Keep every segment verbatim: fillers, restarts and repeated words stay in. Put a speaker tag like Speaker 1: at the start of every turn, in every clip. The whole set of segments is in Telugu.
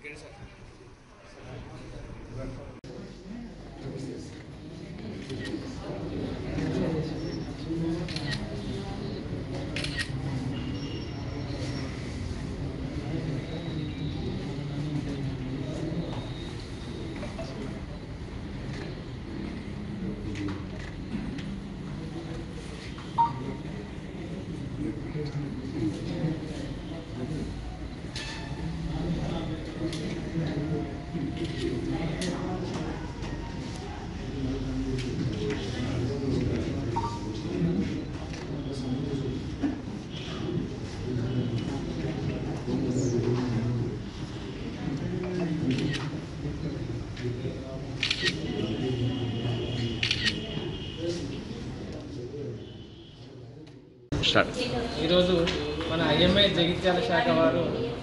Speaker 1: ఈరోజు మన ఐఎంఏ జగిత్యాల శాఖ వారు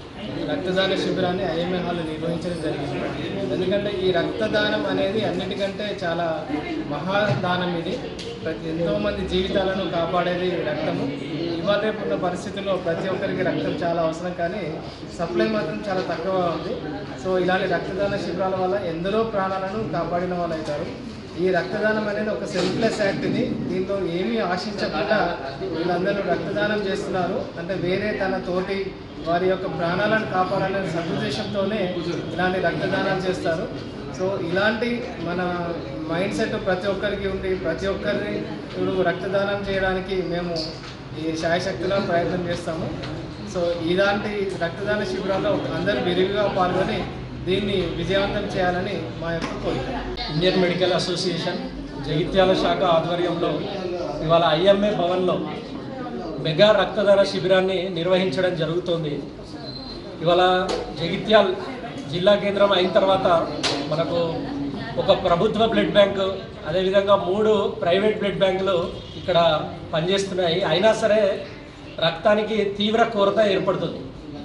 Speaker 1: రక్తదాన శిబిరాన్ని ఐఎంఏ హాల్ నిర్వహించడం జరిగింది. ఎందుకంటే ఈ రక్తదానం అనేది అన్నిటికంటే చాలా మహాదానం. ఇది ప్రతి ఎంతోమంది జీవితాలను కాపాడేది రక్తము. ఇవాళ రేపున్న పరిస్థితుల్లో ప్రతి ఒక్కరికి రక్తం చాలా అవసరం, కానీ సప్లై మాత్రం చాలా తక్కువ ఉంది. సో ఇలాంటి రక్తదాన శిబిరాల వల్ల ఎందరో ప్రాణాలను కాపాడిన వాళ్ళు అవుతారు. ఈ రక్తదానం అనేది ఒక సెల్ఫ్లెస్ యాక్ట్. ఇది దీంట్లో ఏమీ ఆశించకుండా వీళ్ళందరూ రక్తదానం చేస్తున్నారు. అంటే వేరే తన తోటి వారి యొక్క ప్రాణాలను కాపాడాలనే సదుద్దేశంతోనే ఇలాంటి రక్తదానాలు చేస్తారు. సో ఇలాంటి మన మైండ్ సెట్ ప్రతి ఒక్కరికి ఉండి ప్రతి ఒక్కరిని ఇప్పుడు రక్తదానం చేయడానికి మేము ఈ శాయశక్తిలో ప్రయత్నం చేస్తాము. సో ఇలాంటి రక్తదాన శిబిరాల్లో అందరూ విరివిగా పాల్గొని దీన్ని విజయవంతం చేయాలని మా యొక్క కోరిక.
Speaker 2: ఇండియన్ మెడికల్ అసోసియేషన్ జగిత్యాల శాఖ ఆధ్వర్యంలో ఇవాళ ఐఎంఏ భవన్లో మెగా రక్తదాన శిబిరాన్ని నిర్వహించడం జరుగుతుంది. ఇవాళ జగిత్యాల జిల్లా కేంద్రం అయిన తర్వాత మనకు ఒక ప్రభుత్వ బ్లడ్ బ్యాంకు, అదేవిధంగా మూడు ప్రైవేట్ బ్లడ్ బ్యాంకులు ఇక్కడ పనిచేస్తున్నాయి. అయినా సరే రక్తానికి తీవ్ర కొరత ఏర్పడుతుంది.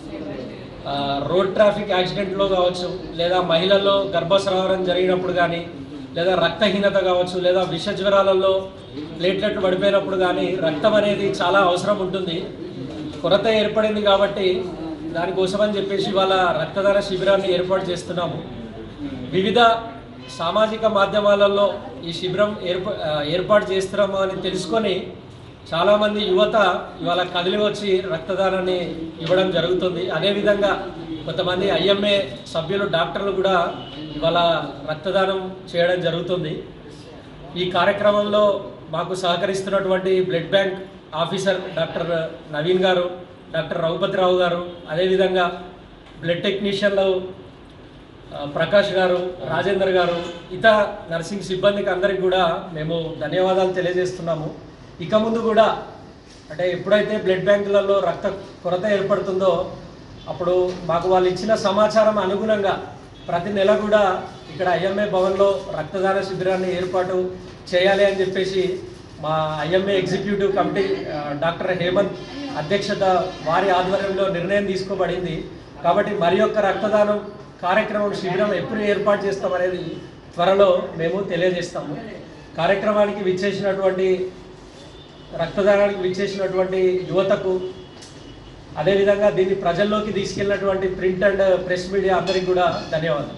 Speaker 2: రోడ్ ట్రాఫిక్ యాక్సిడెంట్లో కావచ్చు, లేదా మహిళల్లో గర్భస్రావం జరిగినప్పుడు కానీ, లేదా రక్తహీనత కావచ్చు, లేదా విష జ్వరాలలో ప్లేట్లెట్లు పడిపోయినప్పుడు కానీ రక్తం అనేది చాలా అవసరం ఉంటుంది. కొరత ఏర్పడింది కాబట్టి దానికోసమని చెప్పేసి ఇవాళ రక్తదాన శిబిరాన్ని ఏర్పాటు చేస్తున్నాము. వివిధ సామాజిక మాధ్యమాలలో ఈ శిబిరం ఏర్పా ఏర్పాటు చేస్తున్నాము అని తెలుసుకొని చాలామంది యువత ఇవాళ కదిలి వచ్చి రక్తదానాన్ని ఇవ్వడం జరుగుతుంది. అదేవిధంగా కొంతమంది ఐఎంఏ సభ్యులు డాక్టర్లు కూడా ఇవాళ రక్తదానం చేయడం జరుగుతుంది. ఈ కార్యక్రమంలో మాకు సహకరిస్తున్నటువంటి blood bank officer doctor Naveen garu, doctor Raghupathi Rao గారు, అదేవిధంగా బ్లడ్ టెక్నీషియన్లు ప్రకాష్ గారు, రాజేందర్ గారు, ఇతర నర్సింగ్ సిబ్బందికి అందరికీ కూడా మేము ధన్యవాదాలు తెలియజేస్తున్నాము. ఇక ముందు కూడా అంటే ఎప్పుడైతే బ్లడ్ బ్యాంకులలో రక్త కొరత ఏర్పడుతుందో అప్పుడు మాకు వాళ్ళు ఇచ్చిన సమాచారం అనుగుణంగా ప్రతి నెల కూడా ఇక్కడ ఐఎంఏ భవన్లో రక్తదాన శిబిరాన్ని ఏర్పాటు చేయాలి అని చెప్పేసి మా IMA executive committee doctor Hemanth అధ్యక్షత వారి ఆధ్వర్యంలో నిర్ణయం తీసుకోబడింది. కాబట్టి మరి యొక్క రక్తదానం కార్యక్రమం శిబిరం ఎప్పుడు ఏర్పాటు చేస్తామనేది త్వరలో మేము తెలియజేస్తాము. కార్యక్రమానికి విచ్చేసినటువంటి రక్తదానానికి విచ్చేసినటువంటి యువతకు, అదేవిధంగా దీన్ని ప్రజల్లోకి తీసుకెళ్లినటువంటి ప్రింట్ అండ్ ప్రెస్ మీడియా అందరికీ కూడా ధన్యవాదాలు.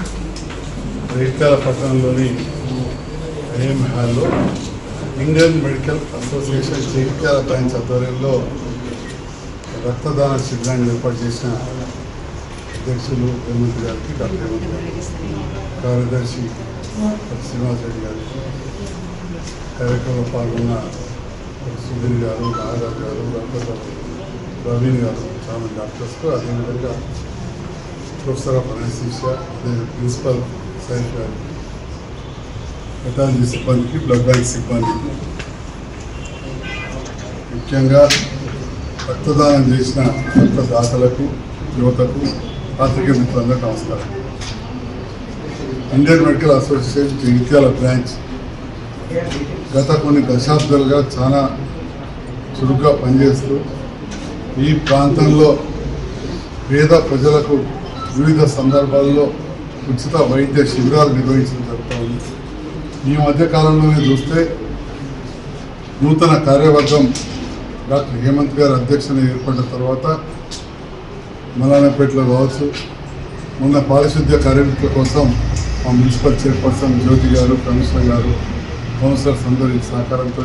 Speaker 3: జగిత్యాల పట్టణంలోని ఐఎంఏ హాల్లో Indian Medical Association Jagtial branch ఆధ్వర్యంలో రక్తదాన శిబిరాన్ని ఏర్పాటు చేసిన అధ్యక్షులు హేమంత్ గారికి, డాక్టర్ హేమంత్ గారికి, కార్యదర్శి శ్రీనివాస్ రెడ్డి గారికి, కార్యక్రమంలో పాల్గొన్న సుధీర్ గారు, నాగరాజు గారు, రఘుపతి ప్రవీణ్ గారు, చాలా డాక్టర్స్కు, అదేవిధంగా ప్రొఫెసర్ ఆఫ్ అనస్థీషియా, అదే ప్రిన్సిపల్ సైన్స్ గారు, పెథాలజీ సిబ్బందికి, బ్లడ్ బ్యాంక్ సిబ్బందికి, ముఖ్యంగా రక్తదానం చేసిన రక్తదాతలకు, యువతకు, పాత్రికేయ మిత్రులందరికీ నమస్కారం. Indian Medical Association Jagtial branch గత కొన్ని దశాబ్దాలుగా చాలా చురుగ్గా పనిచేస్తూ ఈ ప్రాంతంలో పేద ప్రజలకు వివిధ సందర్భాల్లో ఉచిత వైద్య శిబిరాలు నిర్వహించడం జరుగుతుంది. ఈ మధ్యకాలంలోనే చూస్తే నూతన కార్యవర్గం డాక్టర్ హేమంత్ గారి అధ్యక్షత ఏర్పడిన తర్వాత మలానపేటలో కావచ్చు, మొన్న పారిశుద్ధ్య కార్మికుల కోసం మా మున్సిపల్ చైర్పర్సన్ జ్యోతి గారు, కమిషనర్ గారు, కౌన్సిలర్స్ అందరి సహకారంతో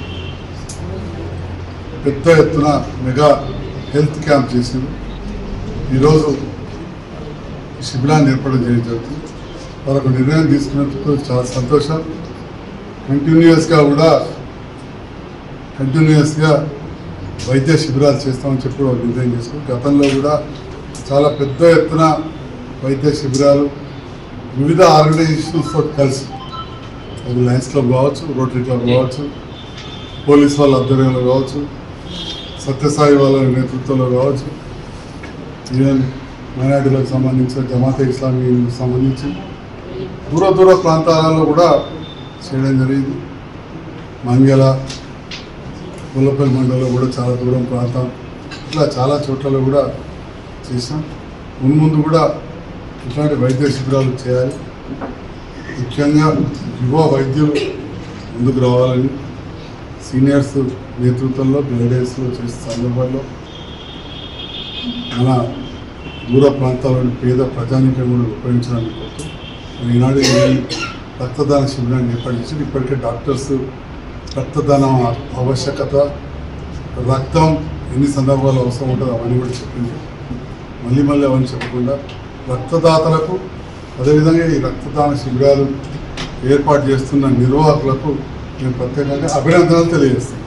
Speaker 3: పెద్ద ఎత్తున మెగా హెల్త్ క్యాంప్ చేసింది. ఈరోజు శిబిరాన్ని ఏర్పాటు చేయడం జరుగుతుంది. వాళ్ళకు నిర్ణయం తీసుకున్నందుకు చాలా సంతోషం. కంటిన్యూస్గా కూడా కంటిన్యూస్గా వైద్య శిబిరాలు చేస్తామని చెప్పి వాళ్ళు నిర్ణయం చేసుకుని గతంలో కూడా చాలా పెద్ద ఎత్తున వైద్య శిబిరాలు వివిధ ఆర్గనైజేషన్స్తో కలిసి అది లయన్స్ క్లబ్ కావచ్చు, రోటరీ క్లబ్ కావచ్చు, పోలీస్ వాళ్ళ ఆధ్వర్యంలో కావచ్చు, సత్యసాయి వాళ్ళ నేతృత్వంలో కావచ్చు, ఈవెన్ మైనార్టీలకు సంబంధించిన జమాతే ఇస్లామీకి సంబంధించి దూర దూర ప్రాంతాలలో కూడా చేయడం జరిగింది. మంగళ, గొల్లపల్లి మండలంలో కూడా చాలా దూరం ప్రాంతం, ఇట్లా చాలా చోట్లలో కూడా చేసాం. మున్ముందు కూడా ఇట్లాంటి వైద్య శిబిరాలు చేయాలి. ముఖ్యంగా యువ వైద్యులు ముందుకు రావాలని సీనియర్స్ నేతృత్వంలో గైడెన్స్లో చేసే సందర్భాల్లో మన దూర ప్రాంతాల్లోని పేద ప్రజానికం కూడా ఉపయోగించడానికి కోరుతూ ఈనాడు ఈ రక్తదాన శిబిరాన్ని ఏర్పాటు చేసి ఇప్పటికే డాక్టర్స్ రక్తదానం ఆవశ్యకత, రక్తం ఎన్ని సందర్భాలు అవసరం ఉంటుందో అవన్నీ కూడా చెప్పింది. మళ్ళీ మళ్ళీ అవన్నీ చెప్పకుండా రక్తదాతలకు అదేవిధంగా ఈ రక్తదాన శిబిరాలు ఏర్పాటు చేస్తున్న నిర్వాహకులకు నేను ప్రత్యేకంగా అభినందనలు తెలియజేస్తాను.